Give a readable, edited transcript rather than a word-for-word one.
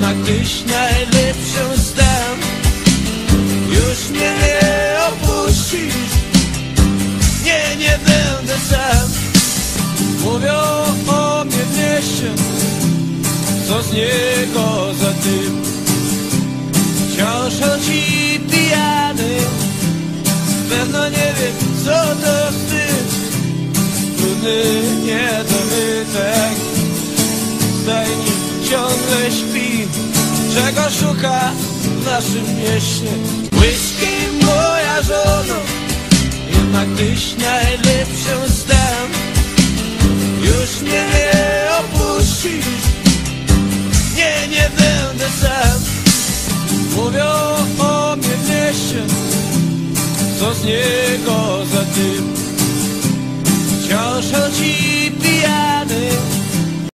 jednak tyś najlepszą stan. Już mnie nie opuścisz, nie będę sam. Mówią o mnie w mieście, co z niego za typ. Wciąż chodzi pijany, pewno nie wie, co to wstyd. Brudny niedobytek w stajni ciągle śpi. Czego szuka w naszym mieście? Whisky, moja żono, jednak tyś najlepszą stan. Już mnie nie opuścisz, nie będę sam. Mówią o mnie w mieście, co z niego za typ. Wciąż chodzi pijany,